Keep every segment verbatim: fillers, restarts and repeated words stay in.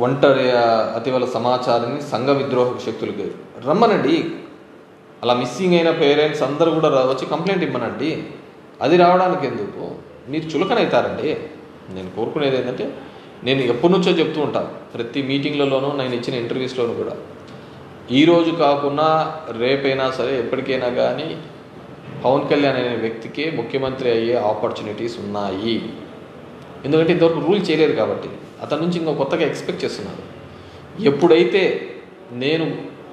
ఒంటరి అతివల సమాచారాన్ని సంఘ విద్రోహ శక్తులకి రమ్మనండి. అలా మిస్సింగ్ అయిన పేరెంట్స్ అందరూ కూడా వచ్చి కంప్లైంట్ ఇవ్వనండి. అది రావడానికి ఎందుకు మీరు చులకనవుతారండి. నేను కోరుకునేది ఏంటంటే, నేను ఎప్పటి నుంచో చెప్తూ ఉంటాను ప్రతి మీటింగ్లలోనూ, నేను ఇచ్చిన ఇంటర్వ్యూస్లోనూ కూడా, ఈరోజు కాకుండా రేపైనా సరే ఎప్పటికైనా కానీ పవన్ కళ్యాణ్ అనే వ్యక్తికి ముఖ్యమంత్రి అయ్యే ఆపర్చునిటీస్ ఉన్నాయి. ఎందుకంటే ఇంతవరకు రూల్ చేయలేరు కాబట్టి అతని నుంచి ఇంకో కొత్తగా ఎక్స్పెక్ట్ చేస్తున్నారు. ఎప్పుడైతే నేను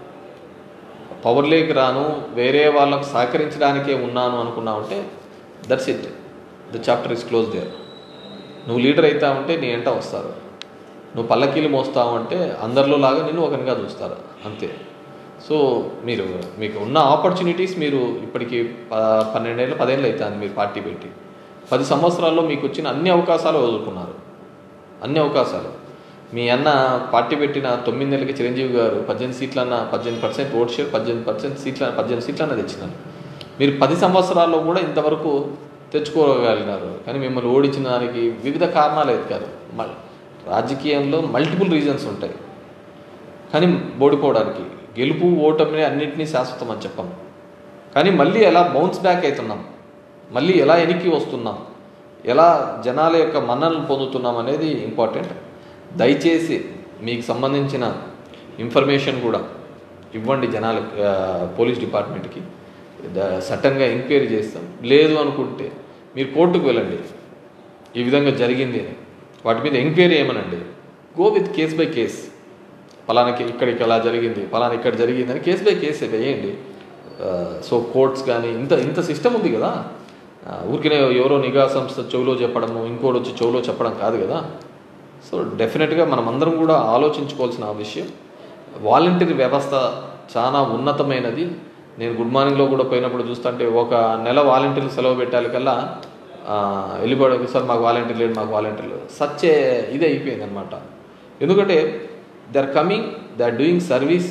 పవర్లోకి రాను, వేరే వాళ్ళకు సహకరించడానికే ఉన్నాను అనుకున్నావంటే that's it, the chapter is close there. నువ్వు లీడర్ అవుతావంటే నీ ఎంట వస్తారు, నువ్వు పల్లకీలు మోస్తావంటే అందరిలో లాగా నిన్ను ఒకరిగా చూస్తారు, అంతే. సో మీరు మీకు ఉన్న ఆపర్చునిటీస్, మీరు ఇప్పటికి ప పన్నెండేళ్ళు పదేళ్ళు అవుతుంది మీరు పార్టీ పెట్టి, పది సంవత్సరాల్లో మీకు వచ్చిన అన్ని అవకాశాలు వదులుకున్నారు. అన్ని అవకాశాలు మీ అన్న పార్టీ పెట్టిన తొమ్మిది నెలలకి చిరంజీవి గారు పద్దెనిమిది సీట్లన్న పద్దెనిమిది పర్సెంట్ ఓట్ షేర్ పద్దెనిమిది పర్సెంట్ సీట్ల పద్దెనిమిది సీట్లన్న తెచ్చినారు. మీరు పది సంవత్సరాల్లో కూడా ఇంతవరకు తెచ్చుకోగలిగినారు. కానీ మిమ్మల్ని ఓడించిన దానికి వివిధ కారణాలు ఎత్తుకారు. రాజకీయంలో మల్టిపుల్ రీజన్స్ ఉంటాయి, కానీ ఓడిపోవడానికి గెలుపు ఓటమిని అన్నింటినీ శాశ్వతం అని చెప్పాం. కానీ మళ్ళీ ఎలా బౌన్స్ బ్యాక్ అవుతున్నాం, మళ్ళీ ఎలా వెనక్కి వస్తున్నాం, ఎలా జనాల యొక్క మన్ననలు పొందుతున్నాం అనేది ఇంపార్టెంట్. దయచేసి మీకు సంబంధించిన ఇన్ఫర్మేషన్ కూడా ఇవ్వండి జనాల పోలీస్ డిపార్ట్మెంట్కి. సడన్గా ఎంక్వైరీ చేస్తాం, లేదు అనుకుంటే మీరు కోర్టుకు వెళ్ళండి, ఈ విధంగా జరిగింది అని వాటి మీద ఎంక్వైరీ ఏమనండి. Go with case by case, ఫలానాకి ఇక్కడికి ఎలా జరిగింది, ఫలానా ఇక్కడ జరిగింది అని కేస్ బై కేస్ వేయండి. సో కోర్ట్స్ కానీ ఇంత ఇంత సిస్టమ్ ఉంది కదా, ఊరికనే ఎవరో నిఘా సంస్థ చెవులో చెప్పడము, ఇంకోటి వచ్చి చెవులో చెప్పడం కాదు కదా. సో డెఫినెట్గా మనం అందరం కూడా ఆలోచించుకోవాల్సిన ఆ విషయం. వాలంటీర్ వ్యవస్థ చాలా ఉన్నతమైనది. నేను గుడ్ మార్నింగ్లో కూడా పోయినప్పుడు చూస్తుంటే ఒక నెల వాలంటీర్లు సెలవు పెట్టాలి కల్లా వెళ్ళిపోవడానికి, సార్ మాకు వాలంటీర్ లేడు, మాకు వాలంటీర్ లేదు, సచ్చే ఇది అయిపోయింది అనమాట. ఎందుకంటే they are coming, they are doing service.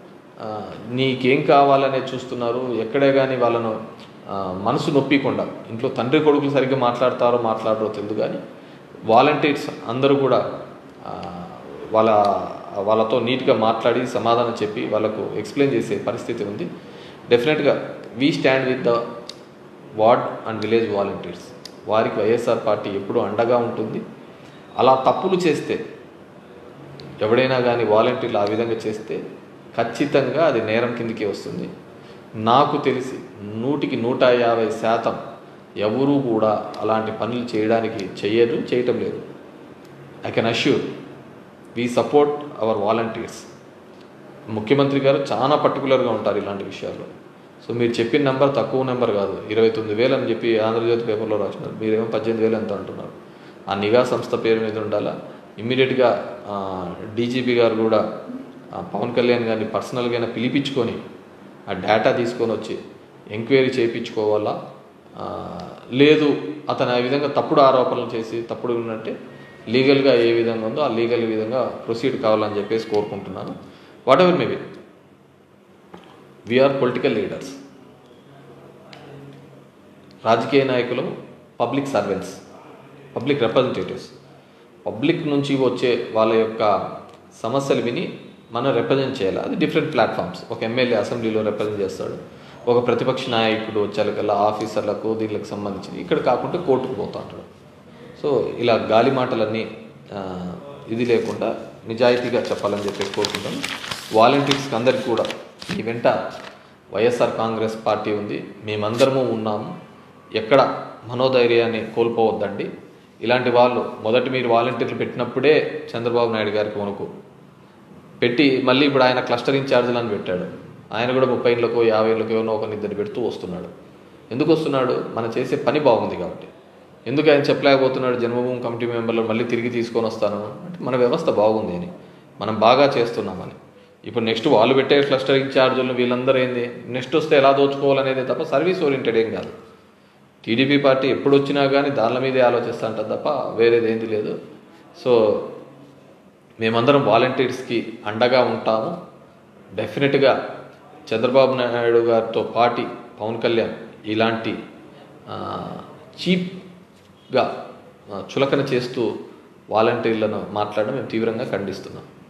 నీకేం కావాలనే చూస్తున్నారు. ఎక్కడే కానీ వాళ్ళను మనసు నొప్పికుండా, ఇంట్లో తండ్రి కొడుకులు సరిగ్గా మాట్లాడతారో మాట్లాడరో తెలియదు, కానీ వాలంటీర్స్ అందరూ కూడా వాళ్ళ వాళ్ళతో నీట్గా మాట్లాడి సమాధానం చెప్పి వాళ్ళకు ఎక్స్ప్లెయిన్ చేసే పరిస్థితి ఉంది. డెఫినెట్గా we stand with the ward and village volunteers. వారికి వైఎస్ఆర్ పార్టీ ఎప్పుడూ అండగా ఉంటుంది. అలా తప్పులు చేస్తే ఎవడైనా కానీ వాలంటీర్లు ఆ విధంగా చేస్తే ఖచ్చితంగా అది నేరం కిందికి వస్తుంది. నాకు తెలిసి నూటికి నూట యాభై శాతం ఎవరూ కూడా అలాంటి పనులు చేయడానికి చెయ్యరు, చేయటం లేదు. I can assure we support our volunteers. ముఖ్యమంత్రి గారు చాలా పర్టికులర్గా ఉంటారు ఇలాంటి విషయాల్లో. సో మీరు చెప్పిన నెంబర్ తక్కువ నెంబర్ కాదు, ఇరవై తొమ్మిది వేలు అని చెప్పి ఆంధ్రజ్యోతి పేపర్లో రాసినారు, మీరేమో పద్దెనిమిది వేలు ఎంత అంటున్నారు. ఆ నిఘా సంస్థ పేరు మీద ఉండాలా. ఇమ్మీడియట్గా డీజీపీ గారు కూడా పవన్ కళ్యాణ్ గారిని పర్సనల్గా పిలిపించుకొని ఆ డేటా తీసుకొని వచ్చి ఎంక్వైరీ చేయించుకోవాలా. లేదు అతను ఆ విధంగా తప్పుడు ఆరోపణలు చేసి తప్పుడు ఉన్నట్టే లీగల్గా ఏ విధంగా ఉందో ఆ లీగల్ విధంగా ప్రొసీడ్ కావాలని చెప్పేసి కోరుకుంటున్నాను. Whatever maybe, we are political leaders. రాజకీయ నాయకులు public servants, public representatives. Public నుంచి వచ్చే వాళ్ళ యొక్క సమస్యలు విని మనం రిప్రజెంట్ చేయాలి. అది డిఫరెంట్ ప్లాట్ఫామ్స్. ఒక ఎమ్మెల్యే అసెంబ్లీలో రిప్రజెంట్ చేస్తాడు, ఒక ప్రతిపక్ష నాయకుడు వచ్చేకల్లా ఆఫీసర్లకు దీనికి సంబంధించింది, ఇక్కడ కాకుండా కోర్టుకు పోతూ ఉంటాడు. సో ఇలా గాలి మాటలన్నీ ఇది లేకుండా నిజాయితీగా చెప్పాలని చెప్పి కోరుకుంటాను. వాలంటీర్స్కి అందరికీ కూడా ఈ వెంట వైఎస్ఆర్ కాంగ్రెస్ పార్టీ ఉంది, మేమందరము ఉన్నాము, ఎక్కడ మనోధైర్యాన్ని కోల్పోవద్దండి. ఇలాంటి వాళ్ళు మొదటి మీరు వాలంటీర్లు పెట్టినప్పుడే చంద్రబాబు నాయుడు గారికి వణుకు పెట్టి మళ్ళీ ఇప్పుడు ఆయన క్లస్టర్ ఇన్ఛార్జీలను పెట్టాడు. ఆయన కూడా ముప్పై ఏళ్ళకో యాభై ఏళ్ళకో ఏమో ఒకరిని ఇద్దరు పెడుతూ వస్తున్నాడు. ఎందుకు వస్తున్నాడు? మనం చేసే పని బాగుంది కాబట్టి. ఎందుకు ఆయన చెప్పలేకపోతున్నాడు జన్మభూమి కమిటీ మెంబర్లు మళ్ళీ తిరిగి తీసుకొని వస్తాను అంటే మన వ్యవస్థ బాగుంది అని, మనం బాగా చేస్తున్నామని. ఇప్పుడు నెక్స్ట్ వాళ్ళు పెట్టే క్లస్టర్ ఇన్ఛార్జీలను వీళ్ళందరూ ఏంది నెక్స్ట్ వస్తే ఎలా దోచుకోవాలనేది తప్ప సర్వీస్ ఓరియంటెడ్ ఏం కాదు. టీడీపీ పార్టీ ఎప్పుడు వచ్చినా కానీ దానిల మీదే ఆలోచిస్తూ ఉంటుంది తప్ప వేరేది ఏంది లేదు. సో మేమందరం వాలంటీర్స్కి అండగా ఉంటాము. డెఫినెట్గా చంద్రబాబు నాయుడు గారితో పార్టీ పవన్ కళ్యాణ్ ఇలాంటి చీప్గా చులకన చేస్తూ వాలంటీర్లను మాట్లాడడం మేము తీవ్రంగా ఖండిస్తున్నాం.